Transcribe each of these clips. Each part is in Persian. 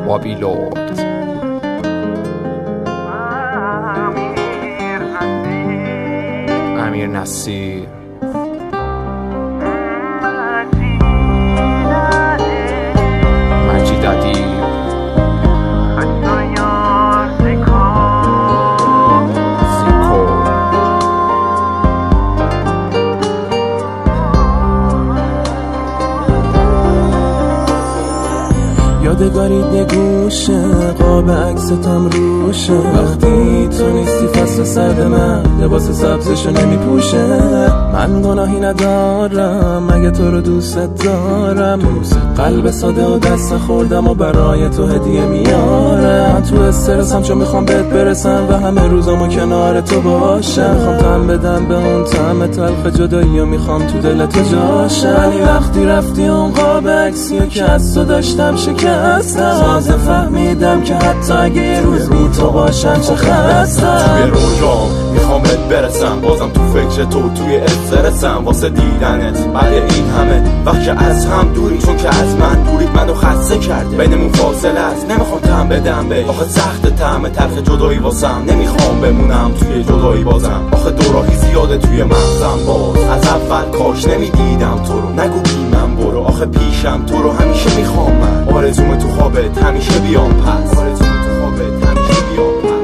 وابی لورد. امیر نصیر مجید ادیب یادگاری نگوشه قاب عکستم روشه وقتی تو نیستی فصل سرد من لباس سبزشو نمی پوشه من گناهی ندارم مگه تو رو دوست دارم قلب ساده و دست خوردم و برای تو هدیه میارم تو استرسم چون میخوام بهت برسم و همه روزامو کنار تو باشم میخوام تم بدم به اون طعم تلخ جدایی و میخوام تو دل تو جاشم ولی وقتی رفتی اون قاب عکسیو که از تو داشتم شکستم تازه فهمیدم که حتی اگه یه روز بی تو باشم چه خستم توی رویام میخوامت برسم بازم تو فکر تو توی استرسم واسه دیدنت بعد این همه وقت که از هم دوری چون که از من دوریت منو خسته کرده بینمون فاصله است نمیخوام تم بدم به آخه سخت طعم تلخ جدایی واسم نمیخوام بمونم توی جدایی بازم آخه دوراهی زیاده توی مغزم باز از اول کاش نمیدیدم تو رو نگو بی من برو آخه پیشم تو رو همیشه میخوام من آرزوم تو خوابت همیشه بیام پس آرزوم تو خوابت همیشه بیام پس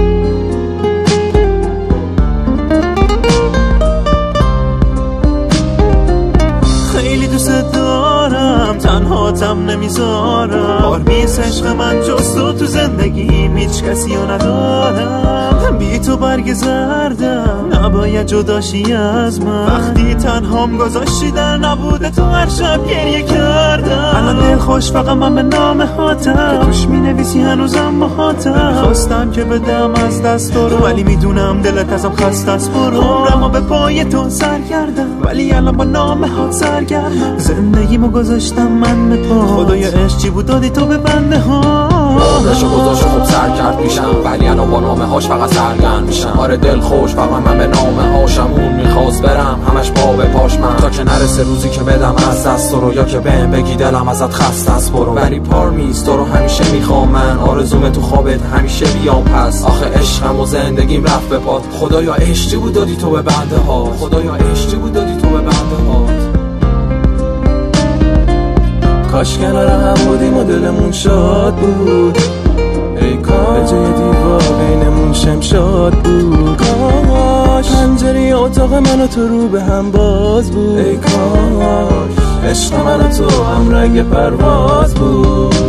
خیلی دوست دارم تنهاتم نمیذارم آرمیز عشق من جز تو زندگیم هیچ کسی رو ندارم بی تو برگ زردم نباید جداشی از من وقتی تنهام گذاشتی در نبود تو هر شب گریه کردم الان دل خوش فقط من به نام هاتم که توش می نویسی هنوزم با هاتم خواستم که بدم از دست رو ولی میدونم دلت ازم خسته است برو عمرمو به پای تو سر کردم ولی الان با نام هات سرگردم زندگیمو گذاشتم من به پا خدایا عشق چی بود دادی تو به بنده ها عمرشو گذاشت خوب سر کرد میشم ولی الان با نامه هاش فقط سرگرم میشم آره دل خوش فقط من به نامه هاشم اون میخواست برم همش پا به پاش من تا که نرسه روزی که بدم از دست رو یا که بهم بگی دلم ازت خسته است برو ولی پارمیز تو رو همیشه میخوام من آرزوم تو خوابت همیشه بیام پس آخه عشقم و زندگیم رفت به پات خدایا عشقی بود دادی تو به بنده ها خدایا عشقی بود دادی تو به بنده ها کاش کنار هم بودیم و دلمون شاد بود ای کاش به جای دیوار بینمون شمشاد بود کاش پنجره اتاق من و تو رو به هم باز بود ای کاش عشق من و تو هم رنگ پرواز بود